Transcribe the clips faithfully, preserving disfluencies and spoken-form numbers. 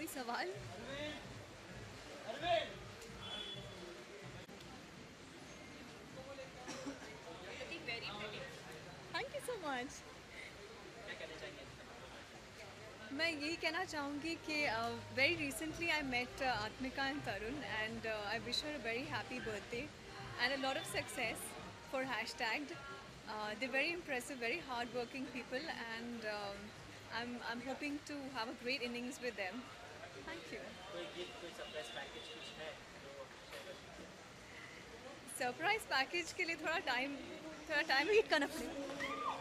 कोई सवाल? Thank you so much. मैं यही कहना चाहूँगी कि very recently I met Atmika and Tarun and I wish her a very happy birthday and a lot of success for hashtagged they very impressive, very hard working people and um, I'm, I'm hoping to have a great innings with them. Thank you. कोई gift कोई surprise package कुछ है जो share कर सकते surprise package के लिए थोड़ा टाइम थोड़ा टाइम वेट करना पड़ेगा।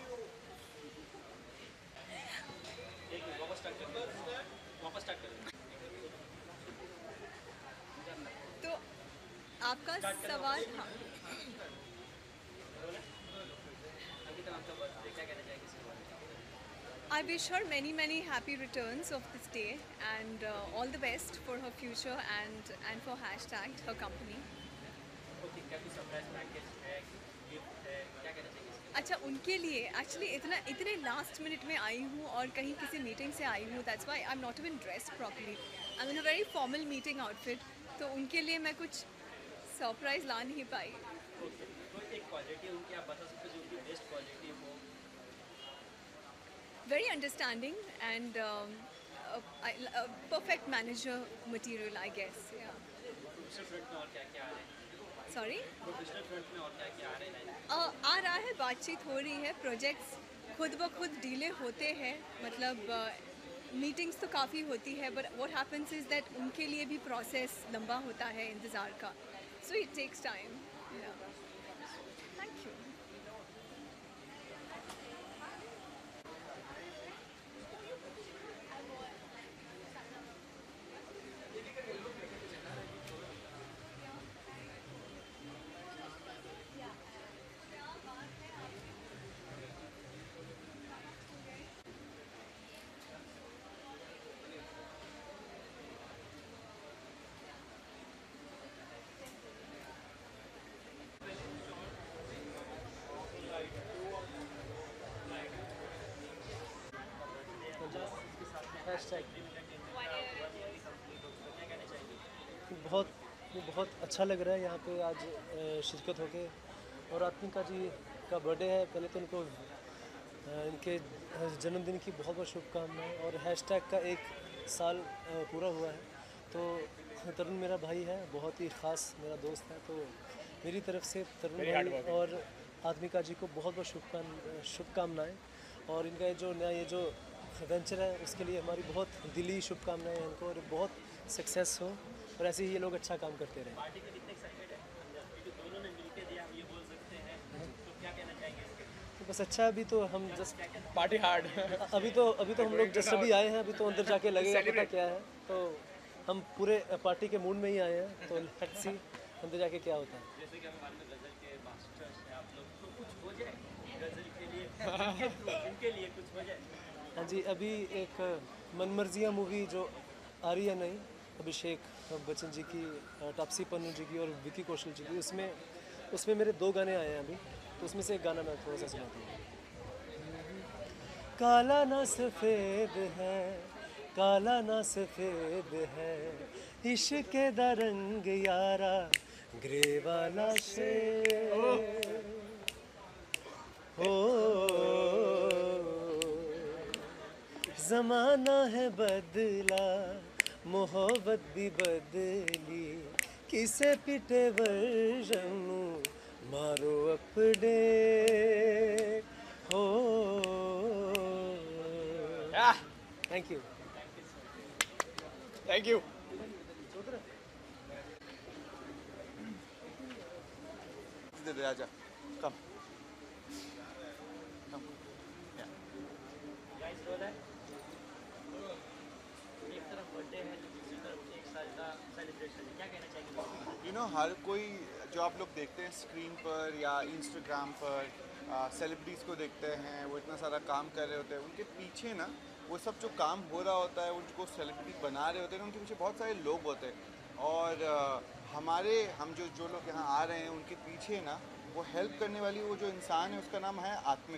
हैं? एक मिनट वापस स्टार्ट कर वापस स्टार्ट कर तो आपका स्टार्ट करना सवाल वापस। हाँ, अंकिता आपका बर्थडे क्या कहना चाहेंगे इसके बारे में? I wish her many many happy returns of this day and uh, all the best for her future and and for hashtag her company. Okay क्या कोई सरप्राइज पैकेज है गिफ्ट है क्या कहना चाहेंगे इसके अच्छा उनके लिए एक्चुअली इतना इतने लास्ट मिनट में आई हूँ और कहीं किसी मीटिंग से आई हूँ, that's why I am not even dressed properly, I am in a very formal meeting outfit, तो उनके लिए मैं कुछ सरप्राइज ला नहीं पाई। ओके कोई एक क्वालिटी उनकी आप बता सकते हो जो उनकी बेस्ट क्वालिटी हो? Very understanding and um, a, I- a perfect manager material, I guess. Yeah. Professional front में और क्या क्या आ रहे हैं? Sorry. प्रोफेशनल फ्रंट में और क्या क्या आ रहे हैं? Uh, आ रहा है, बातचीत हो रही है, प्रोजेक्ट्स खुद ब खुद डीले होते हैं, मतलब मीटिंग्स तो काफ़ी होती है but what happens is that उनके लिए भी प्रोसेस लंबा होता है इंतज़ार का, so it takes time. Thank you. बहुत बहुत अच्छा लग रहा है यहाँ पे आज अ, शिरकत होके, और आत्मिका जी का बर्थडे है। पहले तो उनको अ, इनके जन्मदिन की बहुत बहुत शुभकामनाएं, और हैशटैग का एक साल अ, पूरा हुआ है। तो तरुण मेरा भाई है, बहुत ही ख़ास मेरा दोस्त है, तो मेरी तरफ से तरुण भाई और आत्मिका जी को बहुत बहुत शुभकाम शुभकामनाएं, और इनका ये जो नया ये जो वेंचर है उसके लिए हमारी बहुत दिली शुभकामनाएं हैं इनको, और बहुत सक्सेस हो और ऐसे ही ये लोग अच्छा काम करते रहें। पार्टी में कितने एक्साइटेड है क्योंकि दोनों ने मिलकर दिया हम ये बोल सकते हैं, तो क्या कहना चाहेंगे इसके? तो बस अच्छा, अभी तो हम जस्ट क्या कहना पार्टी हार्ड अभी तो अभी तो हम लोग जस्ट अभी आए हैं, अभी तो अंदर जाके लगेगा पता क्या है, तो हम पूरे पार्टी के मूड में ही आए हैं, तो लेट्स सी अंदर जाके क्या होता है। जैसे कि हम बाद में गजल के मास्टर्स हैं आप लोग, तो कुछ हो जाए गजल के लिए इनके through, इनके लिए कुछ हो जाए? हाँ जी, अभी एक मनमर्जियाँ मूवी जो आ रही है नई, अभिषेक बच्चन जी की, तापसी पन्नू जी की और विकी कौशल जी की, उसमें उसमें मेरे दो गाने आए हैं अभी, तो उसमें से एक गाना मैं थोड़ा सा सुनाता हूँ। काला ना सफ़ेद है, काला ना सफ़ेद है, इश्क दा रंग यारा ग्रे वाला से हो, ज़माना है बदला, मोहब्बत भी बदली, किसे पिटे वर्जन मारो अपने हो। Thank you. Thank you. दे दे आजा कम कम या गाइस रोल है, एक तरफ बर्थडे है तो दूसरी तरफ एक साल का सेलिब्रेशन है, क्या कहना चाहेंगे? यू नो हर कोई जो आप लोग देखते हैं स्क्रीन पर या इंस्टाग्राम पर सेलिब्रिटीज़ को देखते हैं, वो इतना सारा काम कर रहे होते हैं, उनके पीछे ना वो सब जो काम हो रहा होता है, उनको सेलिब्रिटी बना रहे होते हैं ना, उनके पीछे बहुत सारे लोग होते हैं, और अ, हमारे हम जो जो लोग यहाँ आ रहे हैं उनके पीछे ना वो हेल्प करने वाली वो जो इंसान है उसका नाम है आत्मिका।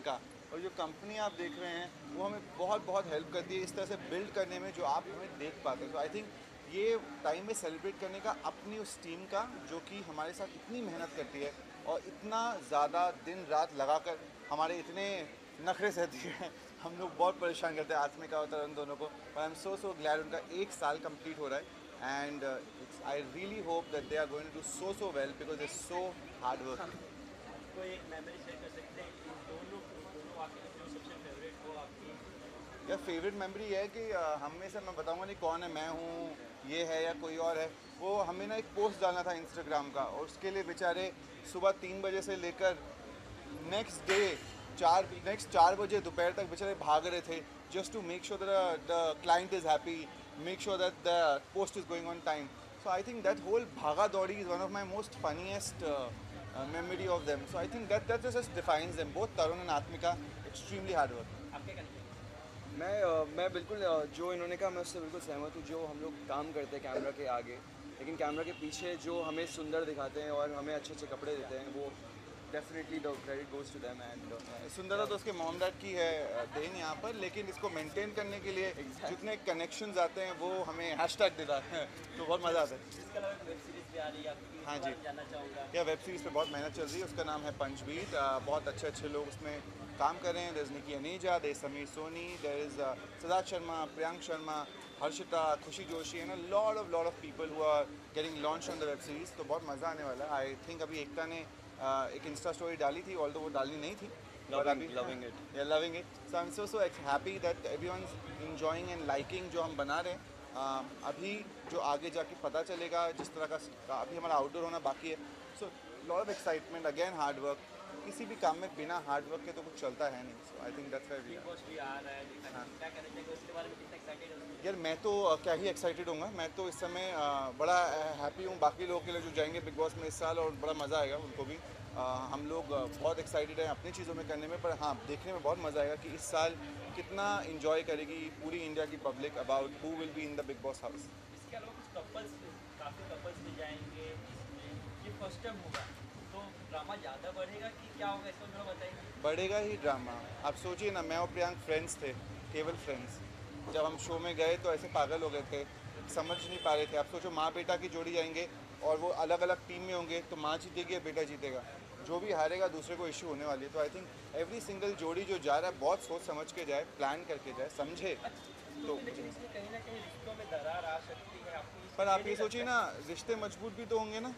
और जो कंपनी आप देख रहे हैं वो हमें बहुत बहुत हेल्प करती है इस तरह से बिल्ड करने में जो आप हमें देख पाते हैं। तो आई थिंक ये टाइम में सेलिब्रेट करने का अपनी उस टीम का जो कि हमारे साथ इतनी मेहनत करती है और इतना ज़्यादा दिन रात लगाकर हमारे इतने नखरे सहती है। हम लोग बहुत परेशान करते हैं आत्मिका और तरुण दोनों को, पर I am so so glad उनका एक साल कंप्लीट हो रहा है and I really hope that they are going to do so so well because they so hard work. कोई एक मेमोरी शेयर कर सकते हैं इन दोनों दोनों आपके जो सबसे फेवरेट हो आपकी? या फेवरेट मेमोरी है कि अ, हम में से मैं बताऊंगा नहीं कौन है, मैं हूँ, ये है या कोई और है। वो हमें ना एक पोस्ट डालना था इंस्टाग्राम का और उसके लिए बेचारे सुबह तीन बजे से लेकर नेक्स्ट डे चार नेक्स्ट चार बजे दोपहर तक बेचारे भाग रहे थे just to make sure that the client is happy, make sure that the post is going on time. So I think that whole भागा दौड़ी is one of my most funniest memory of them. So I think that that just defines them. Both Tarun and Atmika, extremely hard work. आपके कहने हैं? मैं अ, मैं बिल्कुल अ, जो इन्होंने कहा मैं उससे बिल्कुल सहमत हूँ। जो हम लोग काम करते हैं कैमरा के आगे, लेकिन कैमरा के पीछे जो हमें सुंदर दिखाते हैं और हमें अच्छे अच्छे कपड़े देते हैं, वो definitely the credit goes to them. And सुंदरता तो उसके मॉम डैड की है uh, देन यहाँ पर, लेकिन इसको मेंटेन करने के लिए जितने कनेक्शंस आते हैं वो हमें हैशटैग देता है तो बहुत मज़ा आता है। इसके अलावा वेब सीरीज भी आ रही है आपकी, हाँ इसके जी। बारे में जानना चाहूँगा। या वेब सीरीज़ पे बहुत मेहनत चल रही है, उसका नाम है पंचबीट। uh, बहुत अच्छे अच्छे लोग उसमें काम कर रहे हैं। There is Nikki Aneja, there is Sameer Soni, there is Siddharth Sharma, Priyank Sharma, Harshita, Khushi Joshi and a lot of lot of people who are getting launch on the web series. तो बहुत मज़ा आने वाला है। आई थिंक अभी एकता ने uh, एक इंस्टा स्टोरी डाली थी, ऑल्दो वो डालनी नहीं थी। Loving- loving it. Yeah, loving it. So I'm so so happy that everyone's enjoying and liking जो हम बना रहे हैं। uh, अभी जो आगे जाके पता चलेगा जिस तरह का का अभी हमारा आउटडोर होना बाकी है। So lot of excitement, again hard work. किसी भी काम में बिना हार्ड वर्क के तो कुछ चलता है नहीं। So I think that's why we Bigg Boss भी आ रहा है, देखा हाँ। क्या कहना चाहिए उसके बारे में, कितना एक्साइटेड हो? यार मैं तो uh, क्या ही एक्साइटेड हूँ। मैं तो इस समय uh, बड़ा हैप्पी हूँ बाकी लोगों के लिए जो जाएंगे बिग बॉस में इस साल, और बड़ा मज़ा आएगा उनको भी। uh, हम लोग uh, बहुत एक्साइटेड हैं अपनी चीज़ों में करने में, पर हाँ देखने में बहुत मज़ा आएगा कि इस साल कितना इन्जॉय करेगी पूरी इंडिया की public about who will be in the Bigg Boss house. इसके अलावा कुछ कपल्स, काफ़ी कपल्स भी जाएंगे इसमें, ये फर्स्ट टाइम होगा तो ड्रामा ज़्यादा बढ़ेगा कि क्या होगा, इसको थोड़ा बताएंगे। बढ़ेगा ही ड्रामा। आप सोचिए ना, मैं और प्रियांक फ्रेंड्स थे, केवल फ्रेंड्स। जब हम शो में गए तो ऐसे पागल हो गए थे, समझ नहीं पा रहे थे। आप सोचो माँ बेटा की जोड़ी जाएंगे और वो अलग अलग टीम में होंगे, तो माँ जीतेगी या बेटा जीतेगा, जो भी हारेगा दूसरे को इश्यू होने वाली है। तो आई थिंक एवरी सिंगल जोड़ी जो जा रहा है बहुत सोच समझ के जाए, प्लान करके जाए, समझे तो। लेकिन इसमें कहीं ना कहीं रिश्तों में दरार आ सकती है आपको इस- पर आप ये सोचिए ना, रिश्ते मजबूत भी तो होंगे ना।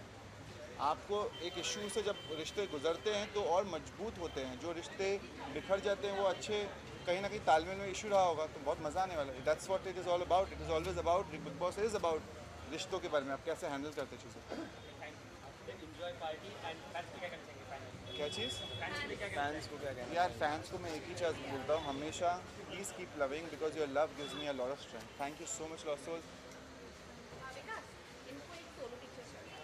आपको एक इशू से जब रिश्ते गुजरते हैं तो और मजबूत होते हैं। जो रिश्ते बिखर जाते हैं वो अच्छे कहीं ना कहीं तालमेल में इशू रहा होगा, तो बहुत मज़ा आने वाला है। That's what it is all about. It is always about, Bigg Boss is about रिश्तों के बारे में, आप कैसे हैंडल करते हैं चीज़ें। एंजॉय पार्टी एंड फैंस क्या कहना चाहेंगे फाइनल? क्या चीज़? फैंस के क्या कहना फैंस को क्या कहना? यार फैंस को मैं एक ही चीज़ बोलता हूँ हमेशा, please keep loving because your love gives me a lot of strength. Thank you so much lot soul. Vikas, इनको एक सोलो पिक्चर चाहिए।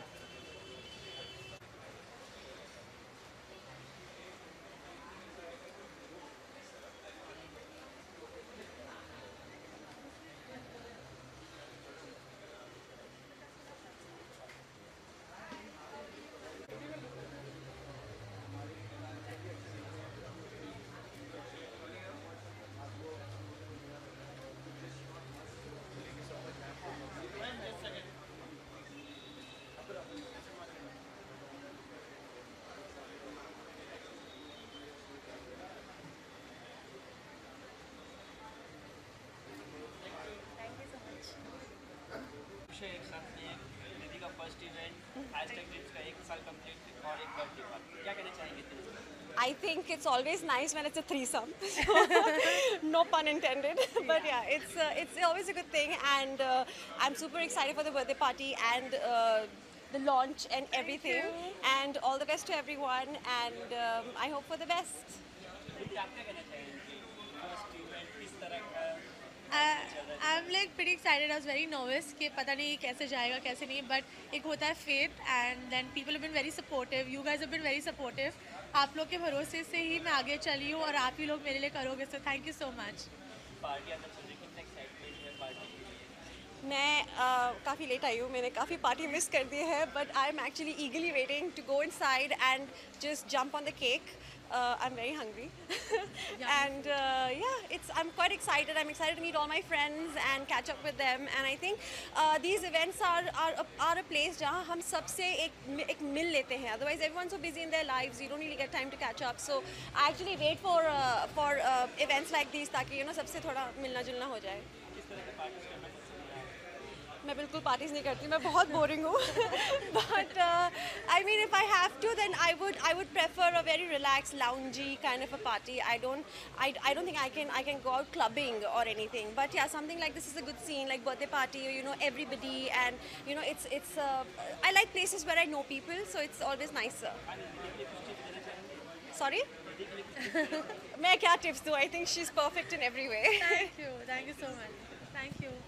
है एक साथ में दीदी का फर्स्ट इवेंट, हैशटैग ड्रीम्स का एक साल कंप्लीट और एक बर्थडे पार्टी, क्या कहना चाहेंगे? I think it's always nice when it's a threesome. No pun intended. But yeah, it's uh, it's always a good thing, and uh, I'm super excited for the birthday party and uh, the launch and everything. And all the best to everyone, and um, I hope for the best. दीदी आप क्या कहना चाहेंगे? First event किस तरह का? I am like pretty excited. I was very nervous कि पता नहीं कैसे जाएगा कैसे नहीं, बट एक होता है faith and then people have been very supportive. You guys have been very supportive. आप लोग के भरोसे से ही मैं आगे चली हूँ और आप ही लोग मेरे लिए करोगे, so thank you so much. Party आता चल रही, कितना एक्साइटमेंट है पार्टी के लिए? मैं काफ़ी लेट आई हूँ, मैंने काफ़ी पार्टी मिस कर दी है, but I am actually eagerly waiting to go inside and just jump on the cake. Uh, I'm very hungry. And uh, yeah, it's I'm quite excited. I'm excited to meet all my friends and catch up with them. And I think uh, these events are are a, are a place जहाँ हम सबसे एक एक मिल लेते हैं. Otherwise, everyone's so busy in their lives, you don't really get time to catch up. So I actually wait for uh, for uh, events like these ताकि you know सबसे थोड़ा मिलना जुलना हो जाए. मैं बिल्कुल पार्टीज नहीं करती, मैं बहुत बोरिंग हूँ. But I mean if I have to then I would I would prefer a very relax loungey kind of a party. I don't I I don't think I can I can go out clubbing or anything, but yeah something like this is a good scene like birthday party, you know everybody and you know it's it's I like places where I know people, so it's always nice. Sorry मैं क्या tips दूँ? I think she is perfect in every way. Thank you. Thank you so much. Thank you.